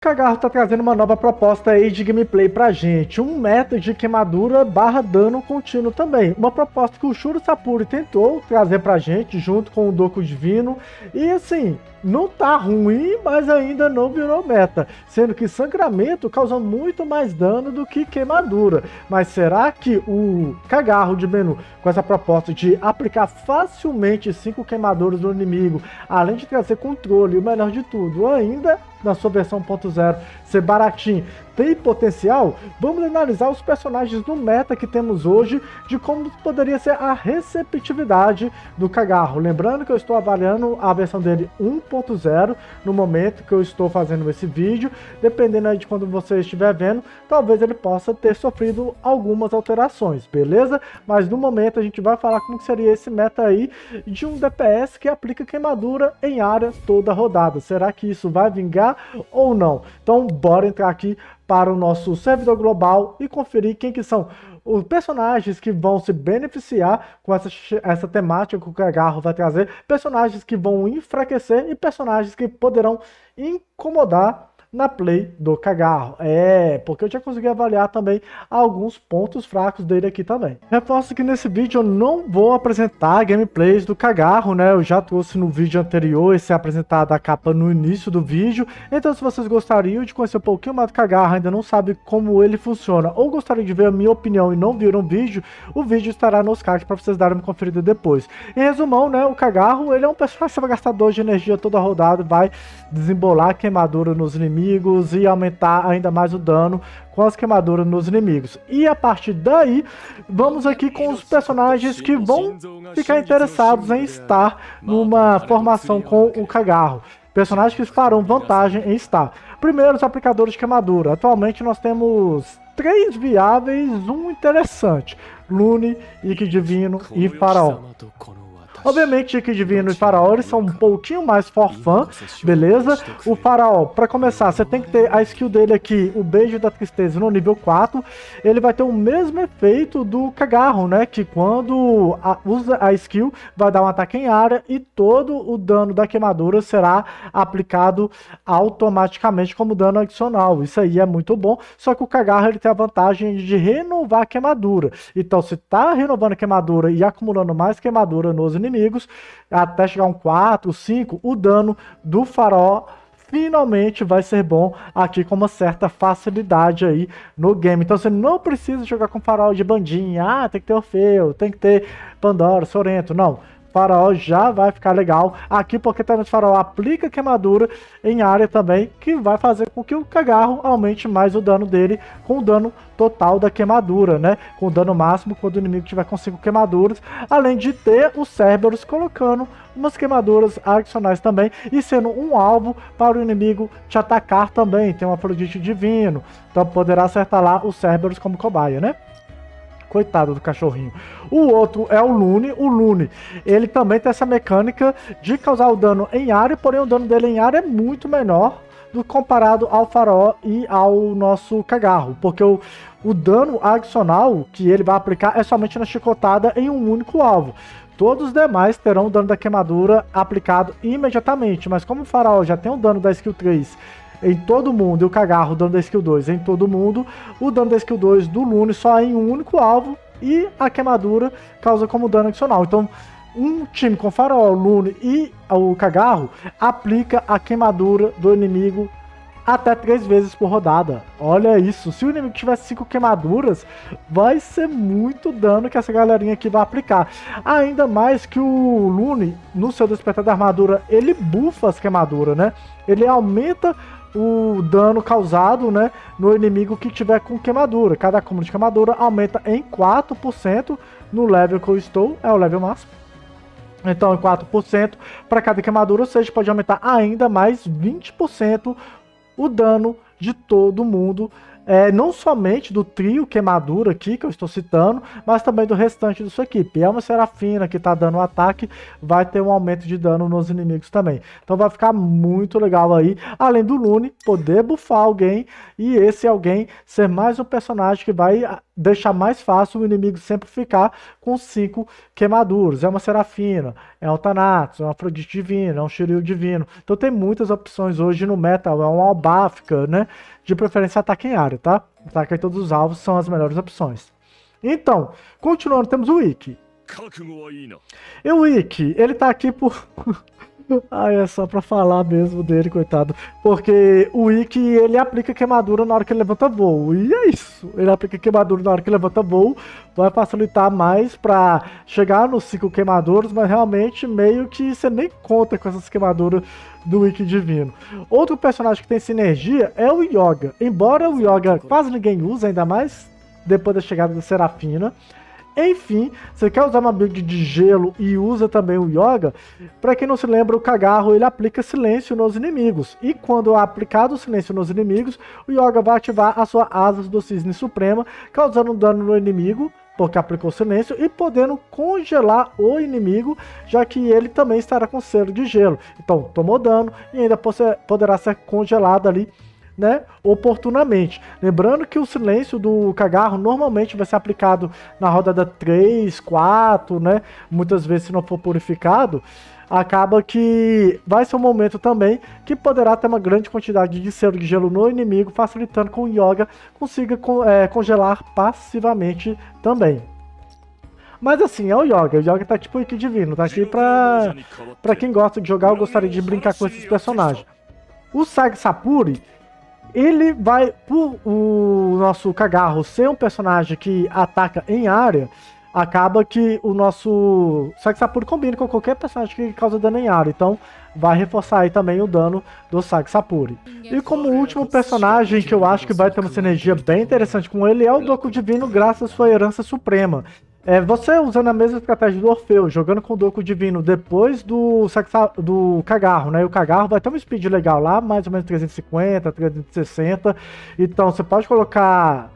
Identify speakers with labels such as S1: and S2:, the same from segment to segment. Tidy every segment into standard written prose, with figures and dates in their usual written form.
S1: Cagarro tá trazendo uma nova proposta aí de gameplay pra gente, um meta de queimadura barra dano contínuo também, uma proposta que o Shuro Sapuri tentou trazer pra gente junto com o Doku Divino, e assim, não tá ruim, mas ainda não virou meta, sendo que sangramento causa muito mais dano do que queimadura. Mas será que o Cagarro de Menu, com essa proposta de aplicar facilmente 5 queimaduras no inimigo, além de trazer controle e o melhor de tudo, ainda na sua versão 1.0 ser baratinho, tem potencial? Vamos analisar os personagens do meta que temos hoje, de como poderia ser a receptividade do Cagarro. Lembrando que eu estou avaliando a versão dele 1.0 no momento que eu estou fazendo esse vídeo. Dependendo aí de quando você estiver vendo, talvez ele possa ter sofrido algumas alterações, beleza? Mas no momento a gente vai falar como seria esse meta aí de um DPS que aplica queimadura em área toda rodada. Será que isso vai vingar ou não? Então bora entrar aqui para o nosso servidor global e conferir quem que são os personagens que vão se beneficiar com essa temática que o Cagarro vai trazer, personagens que vão enfraquecer e personagens que poderão incomodar na play do Cagarro. Porque eu já consegui avaliar também alguns pontos fracos dele aqui também. Reforço que nesse vídeo eu não vou apresentar gameplays do Cagarro, né? Eu já trouxe no vídeo anterior esse apresentado a capa no início do vídeo. Então se vocês gostariam de conhecer um pouquinho mais do Cagarro, ainda não sabe como ele funciona, ou gostariam de ver a minha opinião e não viram o vídeo estará nos cards para vocês darem uma conferida depois. Em resumão, né? O Cagarro, ele é um personagem que vai gastar 2 de energia toda rodada, vai desembolar a queimadura nos inimigos e aumentar ainda mais o dano com as queimaduras nos inimigos. E a partir daí, vamos aqui com os personagens que vão ficar interessados em estar numa formação com o Cagarro. Personagens que farão vantagem em estar. Primeiro, os aplicadores de queimadura. Atualmente nós temos 3 viáveis, um interessante: Lune, Ikki Divino e Faraó. Obviamente, Ikki Divino e Faraó, eles são um pouquinho mais for fun, beleza? O Faraó, para começar, você tem que ter a skill dele aqui, o Beijo da Tristeza, no nível 4. Ele vai ter o mesmo efeito do Cagarro, né? Que quando usa a skill, vai dar um ataque em área e todo o dano da queimadura será aplicado automaticamente como dano adicional. Isso aí é muito bom, só que o Cagarro, ele tem a vantagem de renovar a queimadura. Então, se tá renovando a queimadura e acumulando mais queimadura nos inimigos, até chegar a um 4, 5, o dano do Faraó finalmente vai ser bom aqui com uma certa facilidade aí no game. Então você não precisa jogar com Faraó de bandinha, tem que ter Orfeu, tem que ter Pandora, Sorento, não. Faraó já vai ficar legal aqui, porque também o Faraó aplica queimadura em área também, que vai fazer com que o Cagarro aumente mais o dano dele, com o dano total da queimadura, né? Com o dano máximo quando o inimigo tiver com 5 queimaduras, além de ter os Cerberus colocando umas queimaduras adicionais também, e sendo um alvo para o inimigo te atacar também. Tem um Afrodite Divino, então poderá acertar lá os Cerberus como cobaia, né? Coitado do cachorrinho. O outro é o Lune. O Lune, ele também tem essa mecânica de causar o dano em área, porém o dano dele em área é muito menor do comparado ao Faraó e ao nosso Cagarro, porque o dano adicional que ele vai aplicar é somente na chicotada em um único alvo. Todos os demais terão o dano da queimadura aplicado imediatamente, mas como o Faraó já tem o dano da skill 3 em todo mundo, e o Cagarro, o dano da skill 2 em todo mundo, o dano da skill 2 do Lune só em um único alvo, e a queimadura causa como dano adicional. Então, um time com Faraó, Lune e o Cagarro aplica a queimadura do inimigo até 3 vezes por rodada. Olha isso, se o inimigo tiver 5 queimaduras, vai ser muito dano que essa galerinha aqui vai aplicar. Ainda mais que o Lune, no seu despertar da armadura, ele buffa as queimaduras, né? Ele aumenta o dano causado, né, no inimigo que tiver com queimadura. Cada acúmulo de queimadura aumenta em 4% no level que eu estou, é o level máximo. Então em 4% para cada queimadura, ou seja, pode aumentar ainda mais 20% o dano de todo mundo. Não somente do trio Queimadura aqui, que eu estou citando, mas também do restante da sua equipe. Elma Serafina, que está dando um ataque, vai ter um aumento de dano nos inimigos também. Então vai ficar muito legal aí, além do Lune poder buffar alguém, e esse alguém ser mais um personagem que vai deixar mais fácil o inimigo sempre ficar com 5 queimaduras. É uma Serafina, é um Thanatos, é um Afrodite Divino, é um Shiryu Divino. Então tem muitas opções hoje no metal, é um Albáfica, né? De preferência ataque em área, tá? Ataque em todos os alvos são as melhores opções. Então, continuando, temos o Ikki. E o Ikki, ele tá aqui por... é só pra falar mesmo dele, coitado. Porque o Ikki, ele aplica queimadura na hora que ele levanta voo. E é isso. Ele aplica queimadura na hora que ele levanta voo. Vai facilitar mais pra chegar nos 5 queimaduras, mas realmente meio que você nem conta com essas queimaduras do Ikki Divino. Outro personagem que tem sinergia é o Yoga. Embora o Yoga quase ninguém usa, ainda mais depois da chegada da Serafina. Enfim, você quer usar uma build de gelo e usa também o Yoga, para quem não se lembra, o Cagarro ele aplica silêncio nos inimigos. E quando é aplicado o silêncio nos inimigos, o Yoga vai ativar as suas asas do Cisne Suprema, causando dano no inimigo, porque aplicou silêncio, e podendo congelar o inimigo, já que ele também estará com selo de gelo. Então, tomou dano e ainda poderá ser congelado ali, né, oportunamente. Lembrando que o silêncio do Cagarro normalmente vai ser aplicado na rodada 3, 4, né, muitas vezes se não for purificado, acaba que vai ser um momento também que poderá ter uma grande quantidade de selo de gelo no inimigo, facilitando com o Yoga consiga congelar passivamente também. Mas assim, é o Yoga. O Yoga tá tipo Ikki Divino, tá aqui pra quem gosta de jogar, eu gostaria de brincar com esses personagens. O Sag Sapuri, ele vai, por o nosso Cagarro ser um personagem que ataca em área, acaba que o nosso Sag Sapuri combina com qualquer personagem que causa dano em área, então vai reforçar aí também o dano do Sag Sapuri. E como último personagem que eu acho que vai ter uma sinergia bem interessante com ele é o Doku Divino, graças à sua herança suprema. Você usando a mesma estratégia do Orfeu, jogando com o Doku Divino depois do Cagarro, né? E o Cagarro vai ter um speed legal lá, mais ou menos 350, 360. Então você pode colocar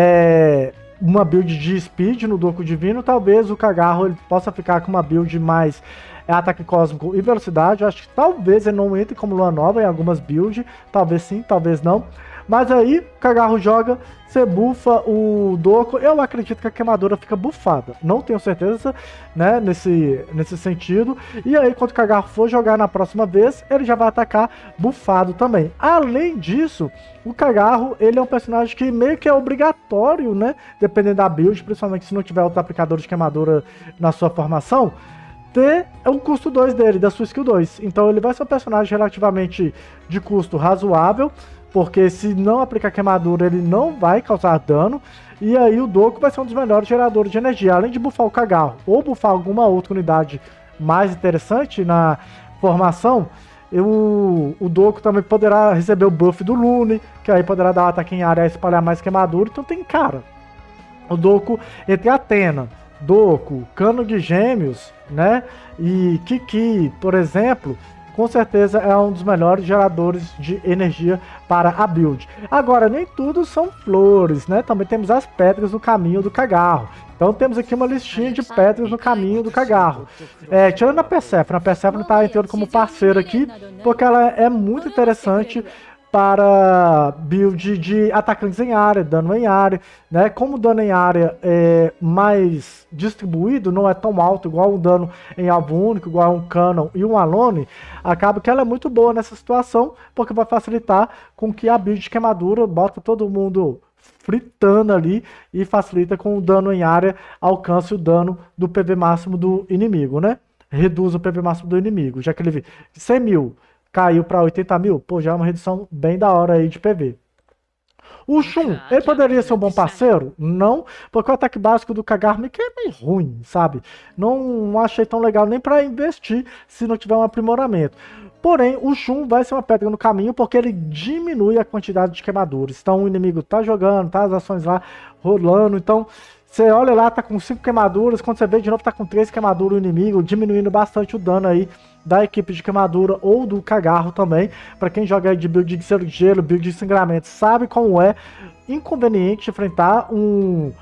S1: uma build de speed no Doku Divino. Talvez o Cagarro ele possa ficar com uma build mais ataque cósmico e velocidade. Eu acho que talvez ele não entre como Lua Nova em algumas builds. Talvez sim, talvez não. Mas aí o Cagarro joga, você bufa o Doku. Eu acredito que a queimadura fica bufada. Não tenho certeza, né, nesse sentido. E aí quando o Cagarro for jogar na próxima vez, ele já vai atacar bufado também. Além disso, o Cagarro, ele é um personagem que meio que é obrigatório, né, dependendo da build, principalmente se não tiver outro aplicador de queimadura na sua formação, ter o custo 2 dele, da sua skill 2. Então ele vai ser um personagem relativamente de custo razoável, porque se não aplicar queimadura ele não vai causar dano, e aí o Doku vai ser um dos melhores geradores de energia, além de buffar o Cagarro, ou buffar alguma outra unidade mais interessante na formação. O Doku também poderá receber o buff do Lune, que aí poderá dar um ataque em área e espalhar mais queimadura. Então tem, cara, o Doku entre Athena, Doku, Cano de Gêmeos, né, e Kiki, por exemplo, com certeza é um dos melhores geradores de energia para a build. Agora, nem tudo são flores, né? Também temos as pedras no caminho do Cagarro. Então temos aqui uma listinha de pedras no caminho do Cagarro. Tirando a Persephone está entrando como parceira aqui, porque ela é muito interessante para build de atacantes em área, dano em área, né? Como o dano em área é mais distribuído, não é tão alto igual um dano em alvo único, igual um Canon e um Alone, acaba que ela é muito boa nessa situação, porque vai facilitar com que a build de queimadura bota todo mundo fritando ali e facilita com o dano em área, alcance o dano do PV máximo do inimigo, né? Reduz o PV máximo do inimigo, já que ele de 100 mil caiu para 80 mil, pô, já é uma redução bem da hora aí de PV. O Shun, ele poderia ser um bom parceiro? Não, porque o ataque básico do Cagarro que é meio ruim, sabe? Não achei tão legal nem para investir se não tiver um aprimoramento. Porém, o Shun vai ser uma pedra no caminho porque ele diminui a quantidade de queimaduras. Então o inimigo tá jogando, tá as ações lá rolando, então você olha lá, tá com 5 queimaduras, quando você vê de novo tá com 3 queimaduras o inimigo, diminuindo bastante o dano aí da equipe de queimadura ou do Cagarro também. Para quem joga aí de build de selo de gelo, build de sangramento, sabe como é inconveniente enfrentar um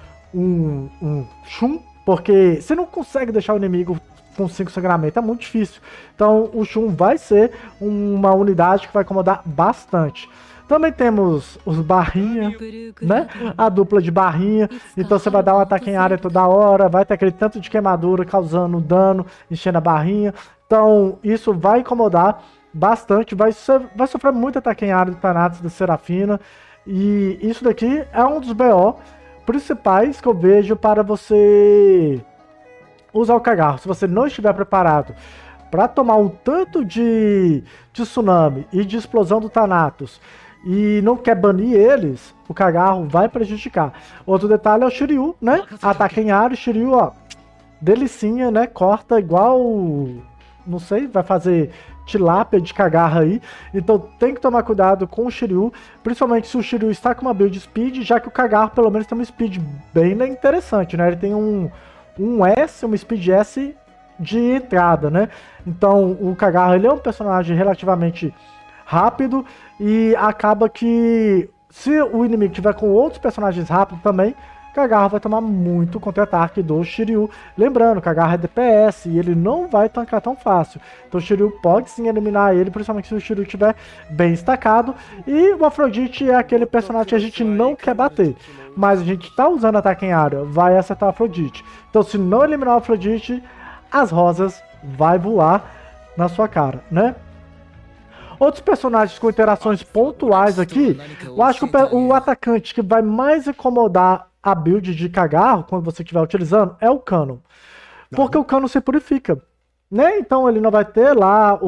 S1: Shun, porque você não consegue deixar o inimigo com 5 sangramentos, é muito difícil. Então o Shun vai ser uma unidade que vai incomodar bastante. Também temos os barrinha, né? A dupla de barrinha. Então você vai dar um ataque em área toda hora, vai ter aquele tanto de queimadura causando dano, enchendo a barrinha. Então isso vai incomodar bastante, vai sofrer muito ataque em área do Thanatos da Serafina. E isso daqui é um dos BO principais que eu vejo para você usar o Cagarro. Se você não estiver preparado para tomar um tanto de tsunami e de explosão do Thanatos e não quer banir eles, o Cagarro vai prejudicar. Outro detalhe é o Shiryu, né? Ataque em área, o Shiryu, ó, delicinha, né? Corta igual, não sei, vai fazer tilápia de Cagarra aí. Então tem que tomar cuidado com o Shiryu, principalmente se o Shiryu está com uma build speed, já que o Cagarro pelo menos tem uma speed bem interessante, né? Ele tem um S, uma speed S de entrada, né? Então o Cagarro, ele é um personagem relativamente rápido e acaba que se o inimigo tiver com outros personagens rápidos também, Cagarro vai tomar muito contra-ataque do Shiryu. Lembrando, Cagarro é DPS e ele não vai tancar tão fácil. Então o Shiryu pode sim eliminar ele, principalmente se o Shiryu estiver bem estacado. E o Afrodite é aquele personagem que a gente não quer bater, mas a gente tá usando ataque em área, vai acertar o Afrodite. Então se não eliminar o Afrodite, as rosas vai voar na sua cara, né? Outros personagens com interações pontuais aqui, eu acho que o atacante que vai mais incomodar a build de Cagarro, quando você estiver utilizando, é o Cano. Porque o Cano se purifica, né? Então ele não vai ter lá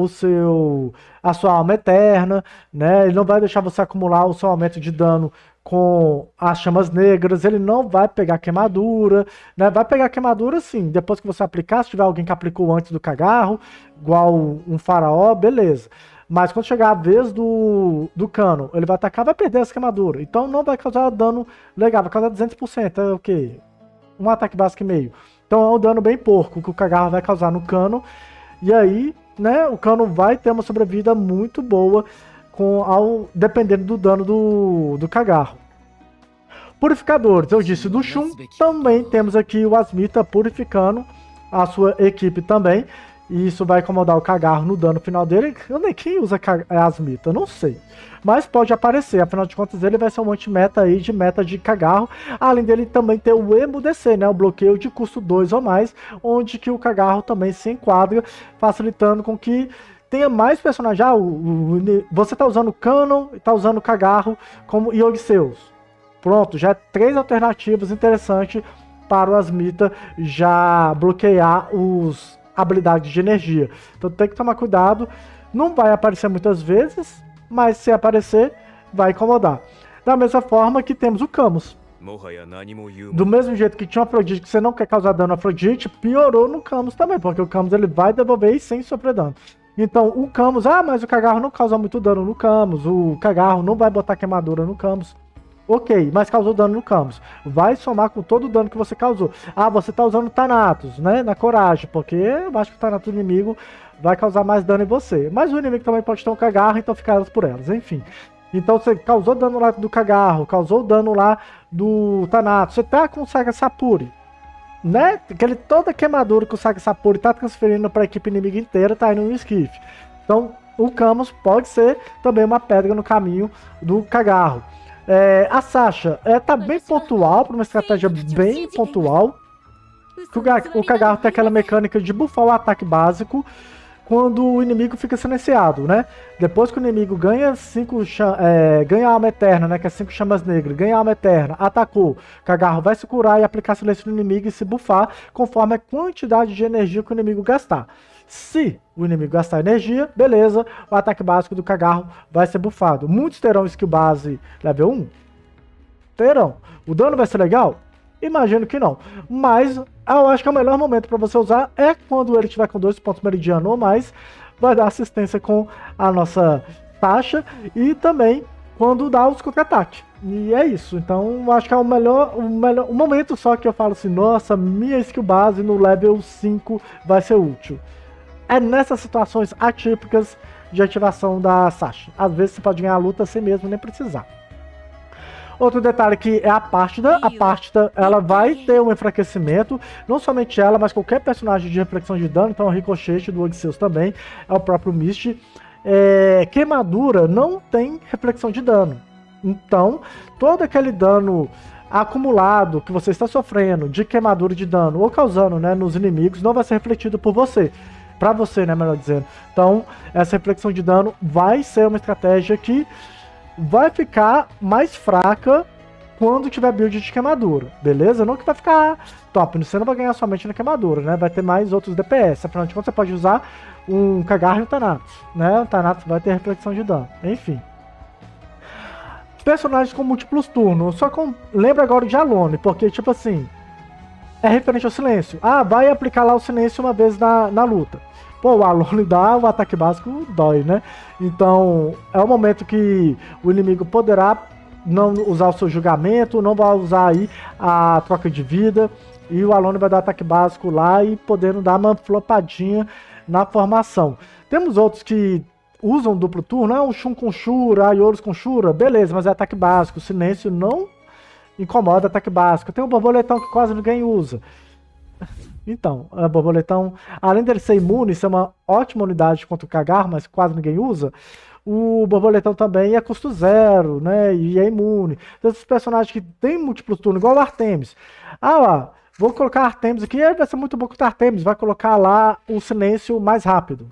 S1: a sua alma eterna, né? Ele não vai deixar você acumular o seu aumento de dano com as chamas negras, ele não vai pegar queimadura, né? Vai pegar queimadura sim, depois que você aplicar, se tiver alguém que aplicou antes do Cagarro, igual um faraó, beleza. Mas quando chegar a vez do Cano, ele vai atacar, vai perder essa queimadura. Então não vai causar dano legal, vai causar 200%, é o quê? Um ataque básico e meio. Então é um dano bem porco que o Cagarro vai causar no Cano. E aí, né, o Cano vai ter uma sobrevida muito boa dependendo do dano do Cagarro. Purificadores, eu disse do Shun, também temos aqui o Asmita purificando a sua equipe também. E isso vai incomodar o Cagarro no dano final dele. Quem usa Asmita? Eu não sei. Mas pode aparecer, afinal de contas ele vai ser um anti-meta aí de meta de Cagarro. Além dele também ter o EMUDC, né? O bloqueio de custo 2 ou mais, onde que o Cagarro também se enquadra, facilitando com que tenha mais personagens. Você tá usando o Canon e tá usando o Cagarro como Yogg-Seus. Pronto, já é 3 alternativas interessantes para o Asmita já bloquear habilidades de energia. Então tem que tomar cuidado. Não vai aparecer muitas vezes, mas se aparecer, vai incomodar. Da mesma forma que temos o Camus. Do mesmo jeito que tinha um Afrodite que você não quer causar dano ao Afrodite, piorou no Camus também, porque o Camus ele vai devolver sem sofrer dano. Então o Camus, mas o Cagarro não causa muito dano no Camus, o Cagarro não vai botar queimadura no Camus. Ok, mas causou dano no Camus. Vai somar com todo o dano que você causou. Você tá usando Thanatos, né? Na coragem, porque eu acho que o Thanatos do inimigo vai causar mais dano em você. Mas o inimigo também pode ter um Cagarro, então fica elas por elas, enfim. Então você causou dano lá do Cagarro, causou dano lá do Thanatos. Você tá com o Saga Sapuri, né? Toda queimadura que o Saga Sapuri tá transferindo para a equipe inimiga inteira, tá indo no esquife. Então o Camus pode ser também uma pedra no caminho do Cagarro. A Sasha tá bem pontual, para uma estratégia bem pontual. O Cagarro tem aquela mecânica de buffar o ataque básico quando o inimigo fica silenciado, né? Depois que o inimigo ganha ganha alma eterna, né? Que é 5 chamas negras, ganha alma eterna, atacou, o Cagarro vai se curar e aplicar silêncio no inimigo e se buffar conforme a quantidade de energia que o inimigo gastar. Se o inimigo gastar energia, beleza, o ataque básico do Cagarro vai ser buffado. Muitos terão skill base level 1? Terão. O dano vai ser legal? Imagino que não. Mas eu acho que o melhor momento para você usar é quando ele estiver com 2 pontos meridianos ou mais. vai dar assistência com a nossa taxa e também quando dá os contra-ataques. E é isso. Então, acho que é o momento só que eu falo assim, nossa, minha skill base no level 5 vai ser útil. É nessas situações atípicas de ativação da Sasha. Às vezes você pode ganhar a luta sem mesmo nem precisar. Outro detalhe que é a Partida. A Partida, ela vai ter um enfraquecimento. Não somente ela, mas qualquer personagem de reflexão de dano. Então o Ricochet do Odisseus também. É o próprio Mist. Queimadura não tem reflexão de dano. Então, todo aquele dano acumulado que você está sofrendo de queimadura de dano ou causando, né, nos inimigos, não vai ser refletido por você. Pra você, né, melhor dizendo. Então, essa reflexão de dano vai ser uma estratégia que vai ficar mais fraca quando tiver build de queimadura, beleza? Não que vai ficar top, você não vai ganhar somente na queimadura, né? Vai ter mais outros DPS, afinal de contas você pode usar um Cagarro e um Thanatos, né? O Thanatos vai ter reflexão de dano, enfim. Personagens com múltiplos turnos, só lembra agora de Alone, porque tipo assim, é referente ao silêncio. Ah, vai aplicar lá o silêncio uma vez na luta. Pô, o Alone dá, o ataque básico dói, né? Então, é o momento que o inimigo poderá não usar o seu julgamento, não vai usar aí a troca de vida, e o Alone vai dar ataque básico lá e podendo dar uma flopadinha na formação. Temos outros que usam duplo turno, o Shun com Shura, a Yorus com Shura, beleza, mas é ataque básico, o silêncio não incomoda ataque básico. Tem o borboletão que quase ninguém usa. Então, o borboletão, além dele ser imune, ser uma ótima unidade contra o Cagarro, mas quase ninguém usa, o borboletão também é custo zero, né? E é imune. Então, esses personagens que tem múltiplos turnos, igual o Artemis. Ah lá, vou colocar Artemis aqui, vai ser muito bom contra Artemis, vai colocar lá o silêncio mais rápido.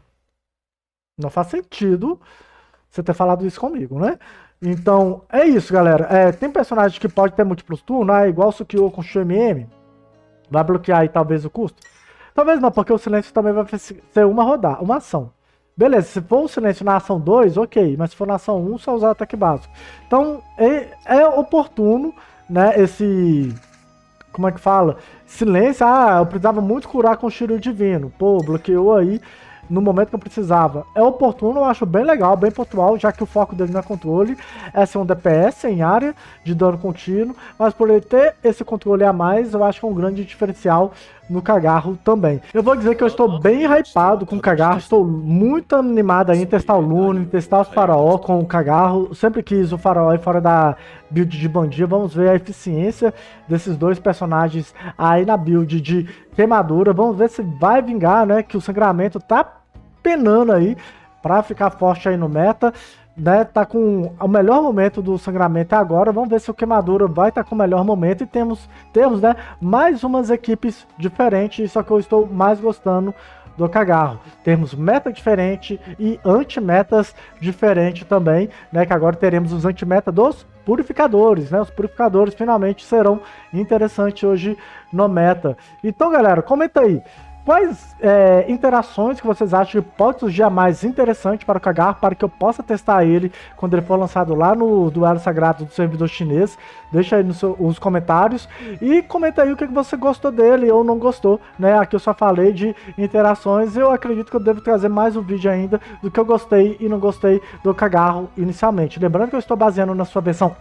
S1: Não faz sentido você ter falado isso comigo, né? Então, é isso, galera. Tem personagens que pode ter múltiplos turnos, igual o Sukio com XMM. Vai bloquear aí talvez o custo? Talvez não, porque o silêncio também vai ser uma ação. Beleza, se for o silêncio na ação 2, ok. Mas se for na ação 1, só usar o ataque básico. Então, é oportuno, né, esse... Como é que fala? Silêncio, eu precisava muito curar com o Shiryu Divino. Pô, bloqueou aí no momento que eu precisava. É oportuno, eu acho bem legal, bem pontual, já que o foco dele não é controle, é ser um DPS em área de dano contínuo, mas por ele ter esse controle a mais, eu acho que é um grande diferencial no Cagarro também. Eu vou dizer que eu estou bem hypado com o Cagarro, estou muito animado aí em testar o Lune, em testar o Faraó com o Cagarro. Sempre quis o Faraó aí fora da build de Bandia. Vamos ver a eficiência desses dois personagens aí na build de queimadura. Vamos ver se vai vingar, né, que o sangramento tá penando aí para ficar forte aí no meta, né? Tá com o melhor momento do sangramento agora. Vamos ver se o queimadura vai estar com o melhor momento. E temos, né, mais umas equipes diferentes, só que eu estou mais gostando do Cagarro. Temos meta diferente e anti-metas diferente também, né? Que agora teremos os anti-meta dos purificadores, né? Os purificadores finalmente serão interessantes hoje no meta. Então, galera, comenta aí. Quais interações que vocês acham que pode surgir a mais interessante para o Cagarro, para que eu possa testar ele quando ele for lançado lá no Duelo Sagrado do servidor chinês? Deixa aí nos comentários e comenta aí o que você gostou dele ou não gostou, né? Aqui eu só falei de interações, eu acredito que eu devo trazer mais um vídeo ainda do que eu gostei e não gostei do Cagarro inicialmente. Lembrando que eu estou baseando na sua versão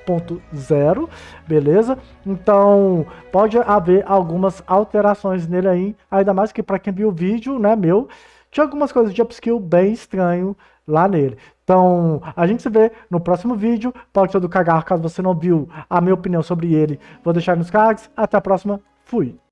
S1: 1.0, beleza? Então pode haver algumas alterações nele aí, ainda mais que para quem viu o vídeo, né, tinha algumas coisas de upskill bem estranho lá nele. Então, a gente se vê no próximo vídeo. Pode ser do Cagarro, caso você não viu a minha opinião sobre ele. Vou deixar nos cards. Até a próxima. Fui.